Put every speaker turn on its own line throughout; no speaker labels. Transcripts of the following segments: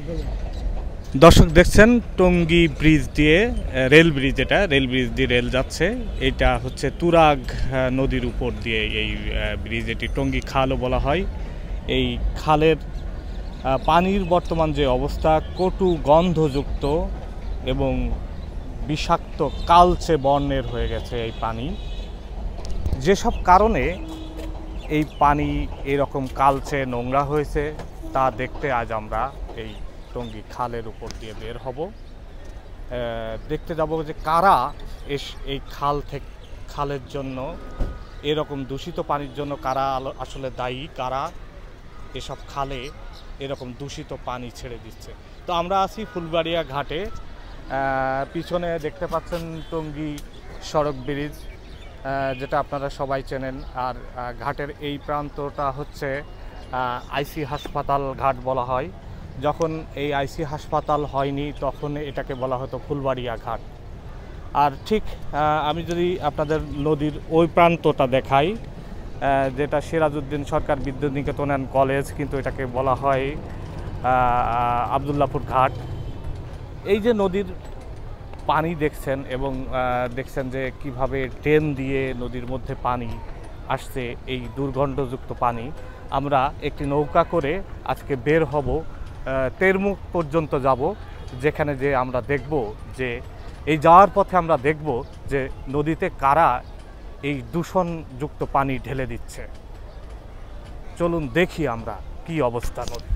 দর্শক দেখছেন টঙ্গী ব্রিজ দিয়ে রেল ব্রিজ, এটা রেল ব্রিজ দিয়ে রেল যাচ্ছে। এটা হচ্ছে তুরাগ নদীর উপর দিয়ে এই ব্রিজ, এটি টঙ্গী খালও বলা হয়। এই খালের পানির বর্তমান যে অবস্থা, কটু গন্ধযুক্ত এবং বিষাক্ত কালচে বর্ণের হয়ে গেছে এই পানি। যেসব কারণে এই পানি এরকম কালচে নোংরা হয়েছে তা দেখতে আজ আমরা এই টঙ্গী খালের উপর দিয়ে বের হব। দেখতে যাব যে কারা এই খালের জন্য, এরকম দূষিত পানির জন্য কারা আসলে দায়ী, কারা এসব খালে এরকম দূষিত পানি ছেড়ে দিচ্ছে। তো আমরা আছি ফুলবাড়িয়া ঘাটে। পিছনে দেখতে পাচ্ছেন টঙ্গী সড়ক ব্রিজ, যেটা আপনারা সবাই চেনেন। আর ঘাটের এই প্রান্তটা হচ্ছে আইসি হাসপাতাল ঘাট বলা হয়। যখন এই আইসি হাসপাতাল হয়নি তখন এটাকে বলা হতো ফুলবাড়িয়া ঘাট। আর ঠিক আমি যদি আপনাদের নদীর ওই প্রান্তটা দেখাই, যেটা সিরাজউদ্দিন সরকার বিদ্যুৎ নিকেতন অ্যান্ড কলেজ, কিন্তু এটাকে বলা হয় আবদুল্লাপুর ঘাট। এই যে নদীর পানি দেখছেন এবং দেখছেন যে কিভাবে ড্রেন দিয়ে নদীর মধ্যে পানি আসছে, এই দুর্গন্ধযুক্ত পানি। আমরা একটি নৌকা করে আজকে বের হব, তেরমুখ পর্যন্ত যাব, যেখানে যে আমরা দেখব যে এই যাওয়ার পথে আমরা দেখব যে নদীতে কারা এই দূষণযুক্ত পানি ঢেলে দিচ্ছে। চলুন দেখি আমরা কি অবস্থা নদী।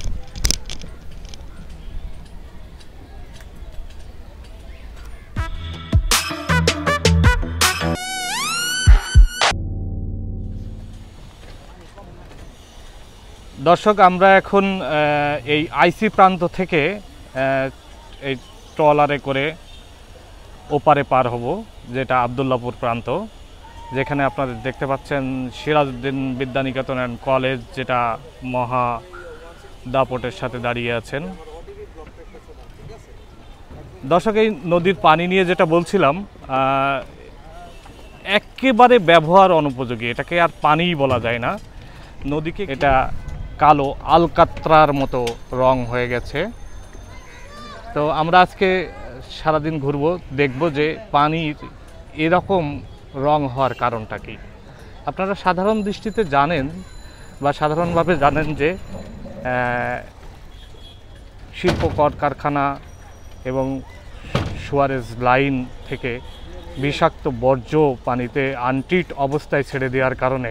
দর্শক, আমরা এখন এই আইসি প্রান্ত থেকে এই ট্রলারে করে ওপারে পার হব, যেটা আবদুল্লাপুর প্রান্ত, যেখানে আপনারা দেখতে পাচ্ছেন সিরাজউদ্দিন বিদ্যানিকেতন অ্যান্ড কলেজ, যেটা মহা দাপটের সাথে দাঁড়িয়ে আছেন। দর্শক, এই নদীর পানি নিয়ে যেটা বলছিলাম, একেবারে ব্যবহার অনুপযোগী, এটাকে আর পানিই বলা যায় না। নদীকে এটা কালো আলকাত্রার মতো রং হয়ে গেছে। তো আমরা আজকে সারাদিন ঘুরবো, দেখব যে পানির এরকম রং হওয়ার কারণটা কি। আপনারা সাধারণ দৃষ্টিতে জানেন বা সাধারণভাবে জানেন যে শিল্প কলকারখানা এবং সুয়ারেজ লাইন থেকে বিষাক্ত বর্জ্য পানিতে আনট্রিট অবস্থায় ছেড়ে দেওয়ার কারণে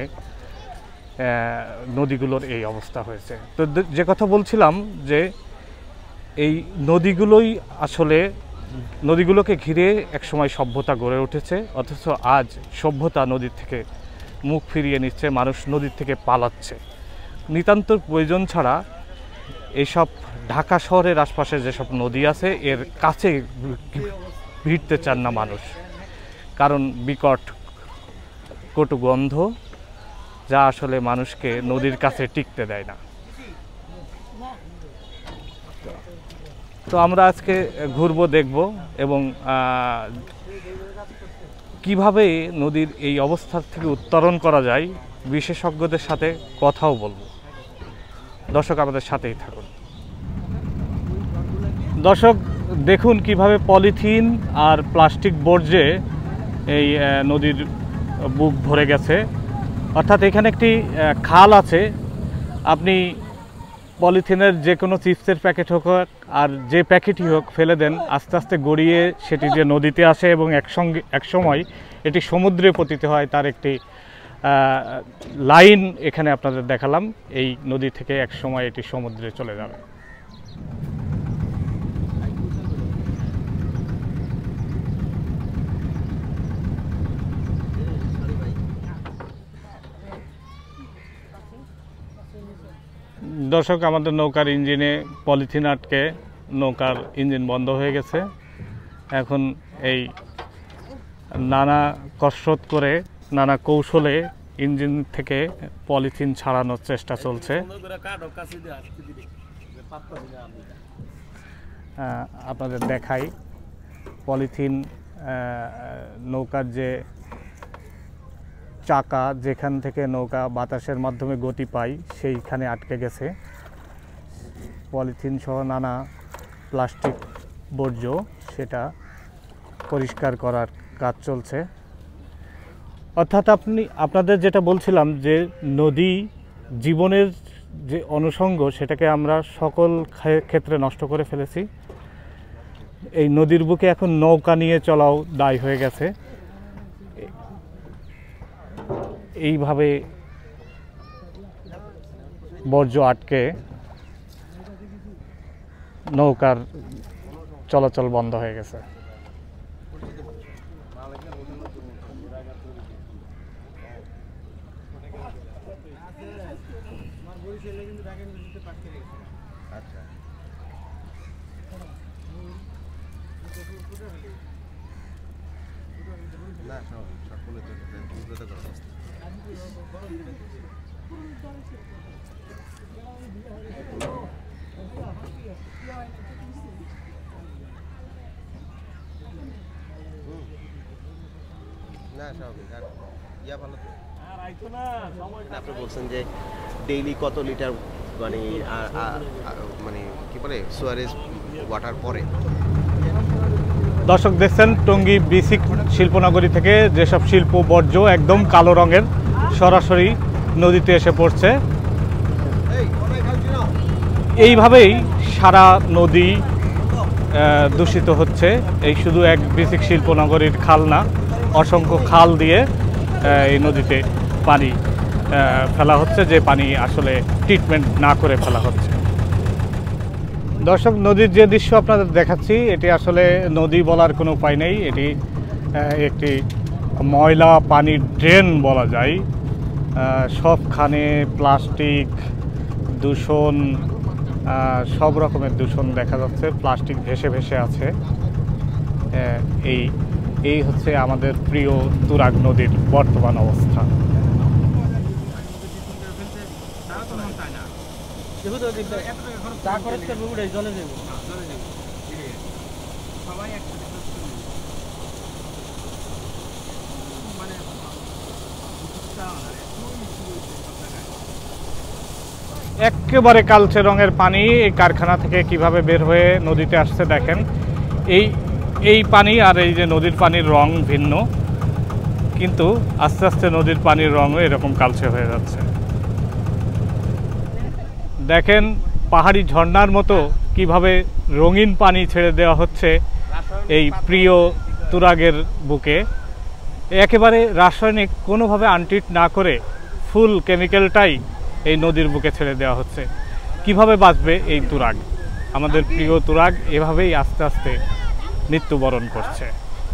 নদীগুলোর এই অবস্থা হয়েছে। তো যে কথা বলছিলাম যে এই নদীগুলোকে ঘিরে একসময় সভ্যতা গড়ে উঠেছে, অথচ আজ সভ্যতা নদীর থেকে মুখ ফিরিয়ে নিচ্ছে, মানুষ নদীর থেকে পালাচ্ছে। নিতান্ত প্রয়োজন ছাড়া এইসব ঢাকা শহরের আশপাশে যেসব নদী আছে এর কাছে ভিড়তে চান না মানুষ, কারণ বিকট কটু গন্ধ, যা আসলে মানুষকে নদীর কাছে টিকতে দেয় না। তো আমরা আজকে ঘুরবো, দেখব এবং কিভাবে নদীর এই অবস্থা থেকে উত্তরণ করা যায় বিশেষজ্ঞদের সাথে কথাও বলবো। দর্শক, আমাদের সাথেই থাকুন। দর্শক, দেখুন কিভাবে পলিথিন আর প্লাস্টিক বর্জ্যে এই নদীর বুক ভরে গেছে। অর্থাৎ এখানে একটি খাল আছে, আপনি পলিথিনের যে কোনো চিপসের প্যাকেট হোক আর যে প্যাকেটই হোক ফেলে দেন, আস্তে আস্তে গড়িয়ে সেটি যে নদীতে আসে এবং একসময় এটি সমুদ্রে পতিত হয়। তার একটি লাইন এখানে আপনাদের দেখালাম, এই নদী থেকে একসময় এটি সমুদ্রে চলে যাবে। দর্শক, আমাদের নৌকার ইঞ্জিনে পলিথিন আটকে নৌকার ইঞ্জিন বন্ধ হয়ে গেছে। এখন এই নানা কসরত করে, নানা কৌশলে ইঞ্জিন থেকে পলিথিন ছাড়ানোর চেষ্টা চলছে। আপনাদের দেখাই পলিথিন, নৌকার যে চাকা, যেখান থেকে নৌকা বাতাসের মাধ্যমে গতি পায়, সেইখানে আটকে গেছে। পলিথিন সহ নানা প্লাস্টিক বর্জ্য সেটা পরিষ্কার করার কাজ চলছে। অর্থাৎ আপনাদের যেটা বলছিলাম যে নদী জীবনের যে অনুষঙ্গ সেটাকে আমরা সকল ক্ষেত্রে নষ্ট করে ফেলেছি। এই নদীর বুকে এখন নৌকা নিয়ে চলাও দায় হয়ে গেছে। এইভাবে বর্জ্য আটকে নৌকার চলাচল বন্ধ হয়ে গেছে।
আপনি বলছেন যে ডেইলি কত লিটার মানে মানে কি বলে সুয়ারেজ ওয়াটার পরে।
দর্শক দেখছেন টঙ্গী বিসিক শিল্পনগরী থেকে যেসব শিল্প বর্জ্য একদম কালো রঙের সরাসরি নদীতে এসে পড়ছে। এইভাবেই সারা নদী দূষিত হচ্ছে। এই শুধু এক বিসিক শিল্পনগরীর খাল না, অসংখ্য খাল দিয়ে এই নদীতে পানি ফেলা হচ্ছে, যে পানি আসলে ট্রিটমেন্ট না করে ফেলা হচ্ছে। দর্শক নদীর যে দৃশ্য আপনাদের দেখাচ্ছি এটি আসলে নদী বলার কোনো উপায় নেই, এটি একটি ময়লা পানির ড্রেন বলা যায়। সবখানে প্লাস্টিক দূষণ, সব রকমের দূষণ দেখা যাচ্ছে, প্লাস্টিক ভেসে ভেসে আছে। এই হচ্ছে আমাদের প্রিয় তুরাগ নদীর বর্তমান অবস্থা। একেবারে কালচে রঙের পানি এই কারখানা থেকে কিভাবে বের হয়ে নদীতে আসছে দেখেন। এই পানি আর এই যে নদীর পানির রং ভিন্ন, কিন্তু আস্তে আস্তে নদীর পানির রঙও এরকম কালচে হয়ে যাচ্ছে। দেখেন পাহাড়ি ঝর্ণার মতো কিভাবে রঙিন পানি ছেড়ে দেওয়া হচ্ছে এই প্রিয় তুরাগের বুকে। একেবারে রাসায়নিক কোনোভাবে আনট্রিট না করে ফুল কেমিক্যালটাই এই নদীর বুকে ছেড়ে দেওয়া হচ্ছে। কিভাবে বাঁচবে এই তুরাগ? আমাদের প্রিয় তুরাগ এভাবেই আস্তে আস্তে মৃত্যুবরণ করছে।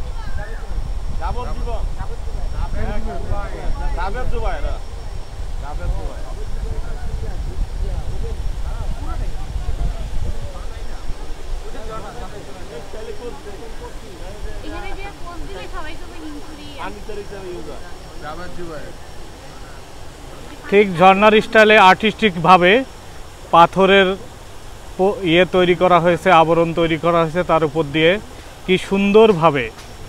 ঠিক ঝর্ণার স্টাইলে আর্টিস্টিকভাবে পাথরের তৈরি করা হয়েছে, আবরণ তৈরি করা হয়েছে, তার উপর দিয়ে কি সুন্দরভাবে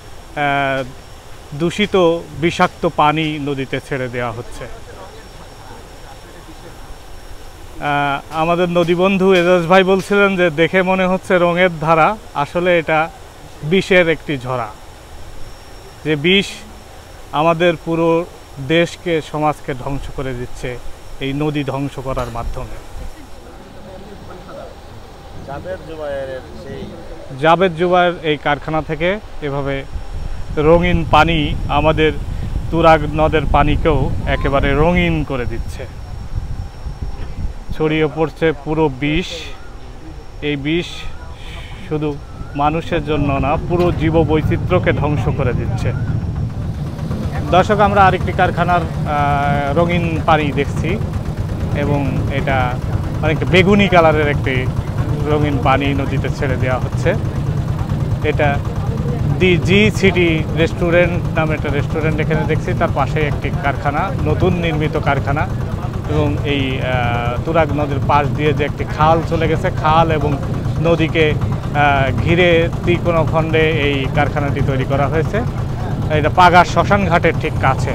দূষিত বিষাক্ত পানি নদীতে ছেড়ে দেওয়া হচ্ছে। আমাদের নদী বন্ধু এজাজ ভাই বলছিলেন যে দেখে মনে হচ্ছে রঙের ধারা, আসলে এটা বিষের একটি ঝরা। যে বিষ আমাদের পুরো দেশকে, সমাজকে ধ্বংস করে দিচ্ছে এই নদী ধ্বংস করার মাধ্যমে। জাবেদ জুবায়ের এই কারখানা থেকে এভাবে রঙিন পানি আমাদের তুরাগ নদের পানিকেও একেবারে রঙিন করে দিচ্ছে। ছড়িয়ে পড়ছে পুরো বিষ। এই বিষ শুধু মানুষের জন্য না, পুরো জীববৈচিত্র্যকে ধ্বংস করে দিচ্ছে। দর্শক আমরা আরেকটি কারখানার রঙিন পানি দেখছি, এবং এটা অনেক বেগুনি কালারের একটি রঙিন পানি নদীতে ছেড়ে দেওয়া হচ্ছে। এটা দি জি সিটি রেস্টুরেন্ট নামে একটা রেস্টুরেন্ট এখানে দেখছি, তার পাশে একটি কারখানা, নতুন নির্মিত কারখানা। এবং এই তুরাগ নদীর পাশ দিয়ে যে একটি খাল চলে গেছে, খাল এবং নদীকে ঘিরে ত্রিকোণখণ্ডে এই কারখানাটি তৈরি করা হয়েছে। এটা পাগার শ্মশান ঘাটের ঠিক কাছে।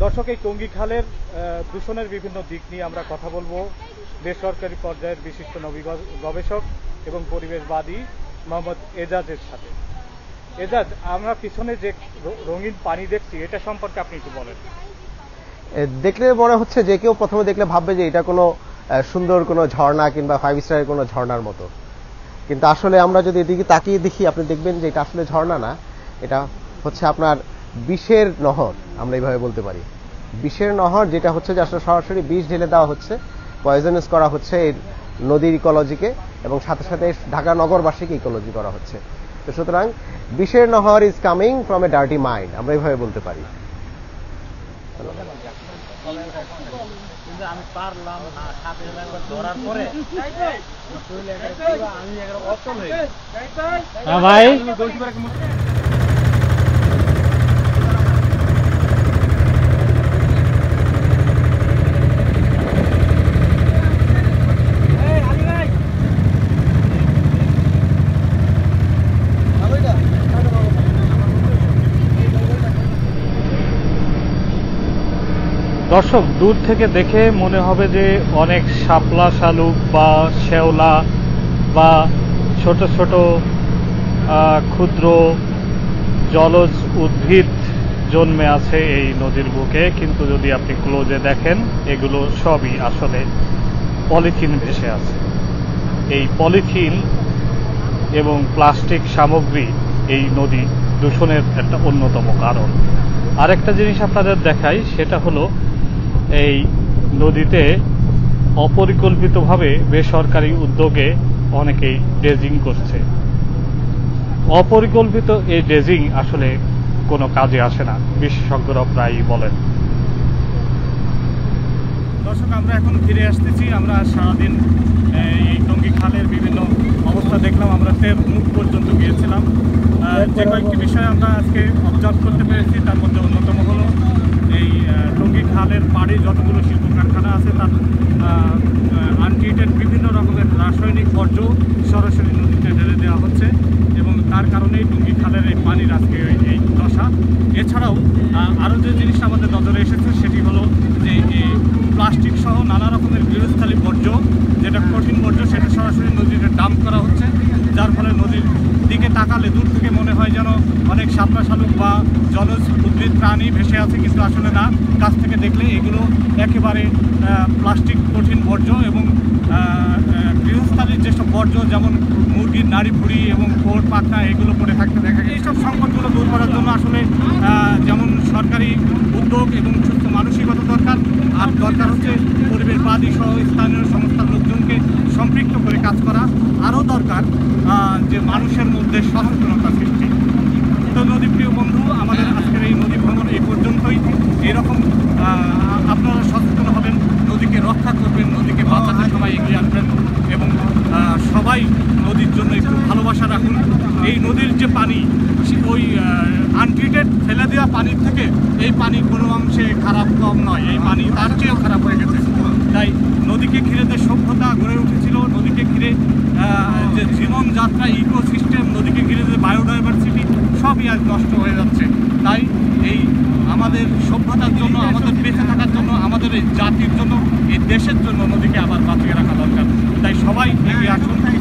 দর্শক, এই টঙ্গী খালের দূষণের বিভিন্ন দিক নিয়ে আমরা কথা বলবো বেসরকারি পর্যায়ের বিশিষ্ট নবী গবেষক এবং পরিবেশবাদী মোহাম্মদ এজাজের সাথে। এজাজ, আমরা পিছনে যে রঙিন পানি দেখছি এটা সম্পর্কে আপনি একটু বলেন।
দেখলে মনে হচ্ছে যে কেউ প্রথমে দেখলে ভাববে যে এটা কোনো সুন্দর কোনো ঝর্ণা কিংবা 5 স্টারের কোনো ঝর্ণার মতো, কিন্তু আসলে আমরা যদি এদিকে তাকিয়ে দেখি আপনি দেখবেন যে এটা আসলে ঝর্ণা না, এটা হচ্ছে আপনার বিষের নহর, আমরা এইভাবে বলতে পারি। বিষের নহর, যেটা হচ্ছে যে আসলে সরাসরি বিষ ঢেলে দেওয়া হচ্ছে, পয়জনাস করা হচ্ছে এই নদীর ইকোলজিকে এবং সাথে সাথে ঢাকা নগরবাসীকে ইকোলজি করা হচ্ছে। তো সুতরাং বিষের নহর is coming from a dirty mind, আমরা এইভাবে বলতে পারি।
আমি পারলাম না, সাথে একবার ধরার পরে আমি একবার অচল হয়ে ভাই।
দর্শক, দূর থেকে দেখে মনে হবে যে অনেক শাপলা শালুক বা শেওলা বা ছোট ছোট ক্ষুদ্র জলজ উদ্ভিদ জন্মে আছে এই নদীর বুকে, কিন্তু যদি আপনি ক্লোজে দেখেন এগুলো সবই আসলে পলিথিন ভেসে আছে। এই পলিথিন এবং প্লাস্টিক সামগ্রী এই নদী দূষণের একটা অন্যতম কারণ। আরেকটা জিনিস আপনাদের দেখাই, সেটা হলো এই নদীতে অপরিকল্পিতভাবে বেসরকারি উদ্যোগে অনেকেই ড্রেজিং করছে। অপরিকল্পিত এই ড্রেজিং আসলে কোনো কাজে আসে না, বিশেষজ্ঞরা প্রায়ই বলেন। দর্শক, আমরা এখন ফিরে আসতেছি। আমরা সারাদিন এই টঙ্গী খালের বিভিন্ন অবস্থা দেখলাম, আমরা মুখ পর্যন্ত গিয়েছিলাম। যে কয়েকটি বিষয় আমরা আজকে অবজার্ভ করতে পেরেছি, তার মধ্যে অন্যতম হলো এই টঙ্গী খালের পাড়ে যতগুলো শিল্প কারখানা আছে তার আনট্রিটেড বিভিন্ন রকমের রাসায়নিক বর্জ্য সরাসরি নদীতে ঢেলে দেওয়া হচ্ছে এবং তার কারণেই টঙ্গী খালের এই পানির আজকে এই দশা। এছাড়াও আরও যে জিনিসটা আমাদের নজরে এসেছে সেটি হলো যে প্লাস্টিক সহ নানা রকমের গৃহস্থালী বর্জ্য, যেটা কঠিন বর্জ্য, সেটা সরাসরি নদীতে ডাম্প করা হচ্ছে, যার ফলে নদীর দিকে তাকালে দূর থেকে মনে হয় যেন অনেক শাপলা শালুক বা জলজ উদ্ভিদ প্রাণী ভেসে আছে, কিন্তু আসলে না। কাছ থেকে দেখলে এগুলো একেবারে প্লাস্টিক কঠিন বর্জ্য এবং গৃহস্থালীর যেসব বর্জ্য, যেমন মুরগির নাড়ি ভুড়ি এবং কোট পাখনা, এগুলো পড়ে থাকতে দেখা যায়। এইসব সংকটগুলো দূর করার জন্য আসলে যেমন সরকারি উদ্যোগ এবং সুস্থ মানসিকতা দরকার, আর দরকার হচ্ছে পরিবেশবাদী সহ স্থানীয় সংস্থার লোকজনকে সম্পৃক্ত করে কাজ করা। আরও দরকার যে মানুষের মধ্যে সচেতনতা সৃষ্টি। তো নদীপ্রিয় বন্ধু, আমাদের আজকের এই নদী ভ্রমণ এই পর্যন্তই। এরকম আপনারা সচেতন হবেন, নদীকে রক্ষা করবেন, নদীকে বাঁচাতে সবাই এগিয়ে আসবেন এবং সবাই নদীর জন্য একটু ভালোবাসা রাখুন। এই নদীর যে পানি, ওই আনট্রিটেড ফেলে দেওয়া পানির থেকে এই পানি কোনো অংশে খারাপ কম নয়, এই পানি তার চেয়েও খারাপ হয়ে গেছে। তাই নদীকে ঘিরে যে সভ্যতা গড়ে উঠেছিল, নদীকে ঘিরে যে জীবনযাত্রা, ইকোসিস্টেম, নদীকে ঘিরে যে বায়োডাইভার্সিটি, সবই আজ নষ্ট হয়ে যাচ্ছে। তাই এই আমাদের সভ্যতার জন্য, আমাদের বেঁচে থাকার জন্য, আমাদের এই জাতির জন্য, এই দেশের জন্য নদীকে আবার বাঁচিয়ে রাখা দরকার। তাই সবাই এগিয়ে আসুন।